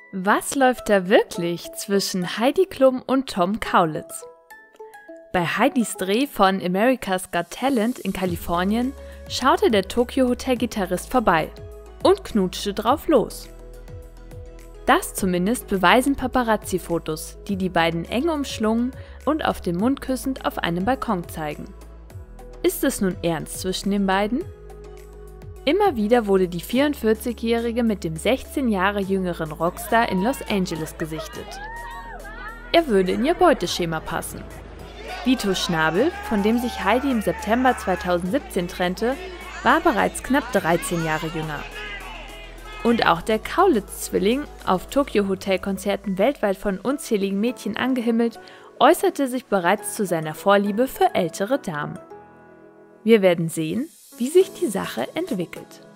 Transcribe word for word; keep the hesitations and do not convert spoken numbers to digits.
Was läuft da wirklich zwischen Heidi Klum und Tom Kaulitz? Bei Heidis Dreh von America's Got Talent in Kalifornien schaute der Tokyo Hotel-Gitarrist vorbei und knutschte drauf los. Das zumindest beweisen Paparazzi-Fotos, die die beiden eng umschlungen und auf den Mund küssend auf einem Balkon zeigen. Ist es nun ernst zwischen den beiden? Immer wieder wurde die vierundvierzigjährige mit dem sechzehn Jahre jüngeren Rockstar in Los Angeles gesichtet. Er würde in ihr Beuteschema passen. Vito Schnabel, von dem sich Heidi im September zweitausendsiebzehn trennte, war bereits knapp dreizehn Jahre jünger. Und auch der Kaulitz-Zwilling, auf Tokyo-Hotel-Konzerten weltweit von unzähligen Mädchen angehimmelt, äußerte sich bereits zu seiner Vorliebe für ältere Damen. Wir werden sehen, wie sich die Sache entwickelt.